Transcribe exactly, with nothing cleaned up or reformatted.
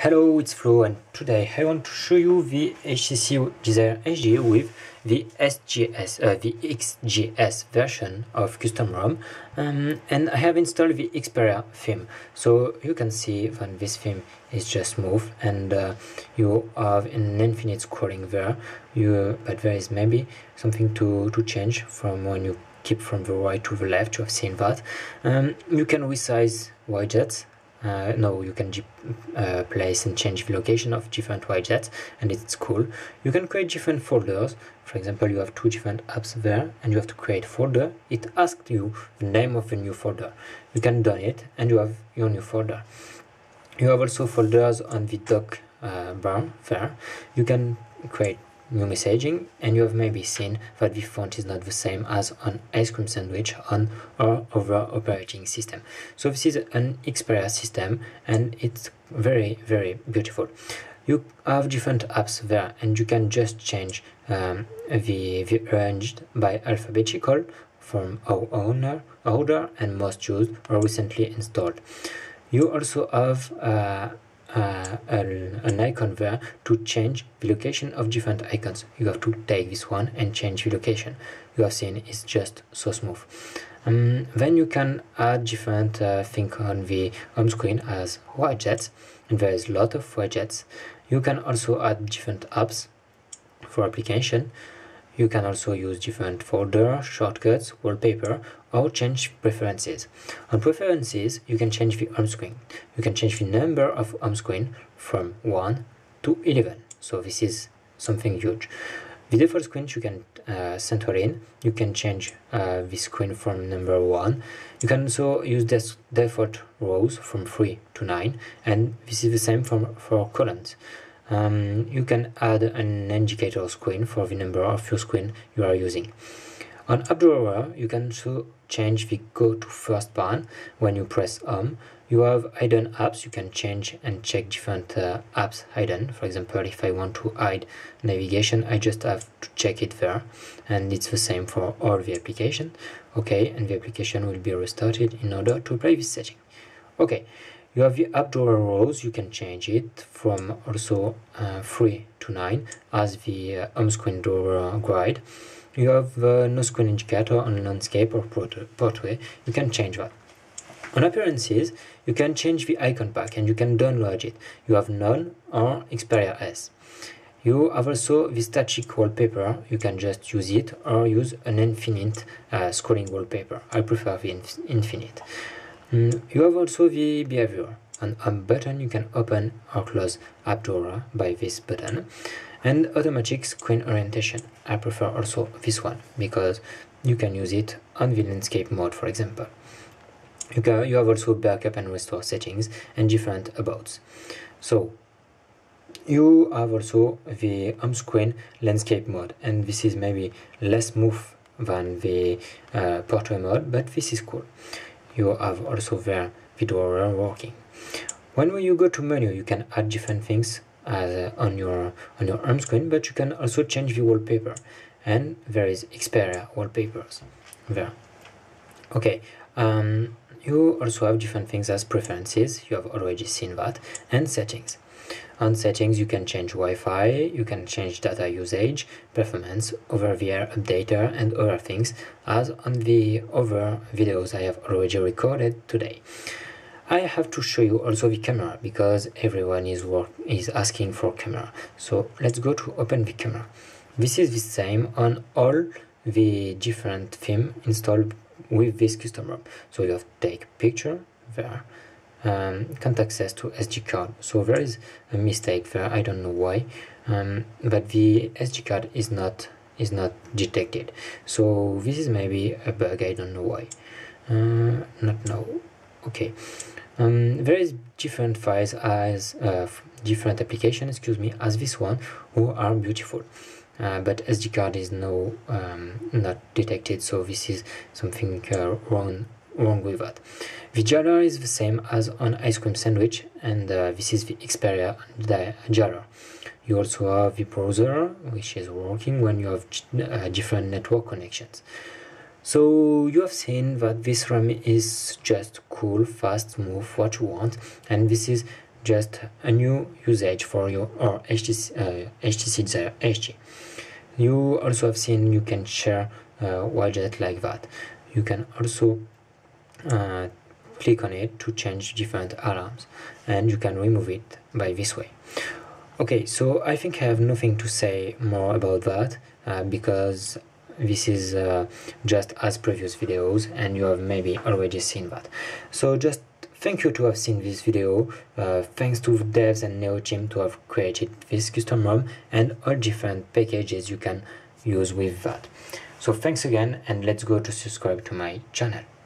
Hello, it's Flo, and today I want to show you the H T C Desire H D with the S G S, uh, the X G S version of Custom ROM, um, and I have installed the Xperia theme. So you can see that this theme is just smooth, and uh, you have an infinite scrolling there. You, but there is maybe something to to change from when you keep from the right to the left. You have seen that. Um, you can resize widgets. Uh, no, you can uh, place and change the location of different widgets, and it's cool. You can create different folders. For example, you have two different apps there, and you have to create a folder. It asks you the name of the new folder. You can done it, and you have your new folder. You have also folders on the dock uh, bar there. You can create new messaging, and you have maybe seen that the font is not the same as on Ice Cream Sandwich on our other operating system. So this is an Xperia system, and it's very very beautiful. You have different apps there, and you can just change um, the, the arranged by alphabetical from our owner order and most used or recently installed. You also have uh, Uh, an, an icon there to change the location of different icons. You have to take this one and change the location. You have seen it's just so smooth. Um, then you can add different uh, things on the home screen as widgets, and there is a lot of widgets. You can also add different apps for application. You can also use different folders, shortcuts, wallpaper, or change preferences. On preferences, you can change the home screen. You can change the number of home screen from one to eleven. So this is something huge. The default screen you can uh, center in. You can change uh, the screen from number one. You can also use this default rows from three to nine, and this is the same for, for columns. Um, you can add an indicator screen for the number of your screen you are using. On App Drawer, you can also change the go to first button when you press home. You have hidden apps. You can change and check different uh, apps hidden. For example, if I want to hide navigation, I just have to check it there, and it's the same for all the application. Okay, and the application will be restarted in order to apply this setting. Okay. You have the app drawer rows. You can change it from also uh, three to nine as the uh, home screen drawer guide. You have the uh, no screen indicator on landscape or portrait. You can change that. On appearances, you can change the icon pack and you can download it. You have none or Xperia S. You have also the static wallpaper. You can just use it or use an infinite uh, scrolling wallpaper. I prefer the inf infinite. Mm, you have also the behavior. On a button you can open or close App Drawer by this button, and automatic screen orientation. I prefer also this one because you can use it on the landscape mode, for example. You, can, you have also backup and restore settings and different abouts. So you have also the home screen landscape mode, and this is maybe less smooth than the uh, portrait mode, but this is cool. You have also there the drawer working. When you go to menu, you can add different things as uh, on your on your home screen, but you can also change the wallpaper, and there is Xperia wallpapers there. Okay, um, you also have different things as preferences. You have already seen that, and settings. On settings, you can change Wi-Fi, you can change data usage, performance, over-the-air updater, and other things, as on the other videos I have already recorded today. I have to show you also the camera, because everyone is work is asking for camera. So let's go to open the camera. This is the same on all the different themes installed with this custom ROM. So you have to take picture there. Um, can't access to S D card, so there is a mistake there. I don't know why, um, but the S D card is not is not detected. So this is maybe a bug. I don't know why. Uh, not now. Okay. Um, there is different files as uh, different applications. Excuse me, as this one, who are beautiful. Uh, but S D card is no um, not detected. So this is something uh, wrong. wrong with that. The jar is the same as on Ice Cream Sandwich, and uh, this is the Xperia jar. You also have the browser, which is working when you have uh, different network connections. So you have seen that this ROM is just cool, fast, smooth, what you want, and this is just a new usage for your or H T C, uh, H T C Desire H D. You also have seen you can share uh, widget like that. You can also uh, click on it to change different alarms, and you can remove it by this way. Okay, so I think I have nothing to say more about that uh, because this is uh, just as previous videos and you have maybe already seen that. So just thank you to have seen this video. Uh, thanks to the devs and Neo team to have created this custom ROM and all different packages you can use with that. So thanks again, and let's go to subscribe to my channel.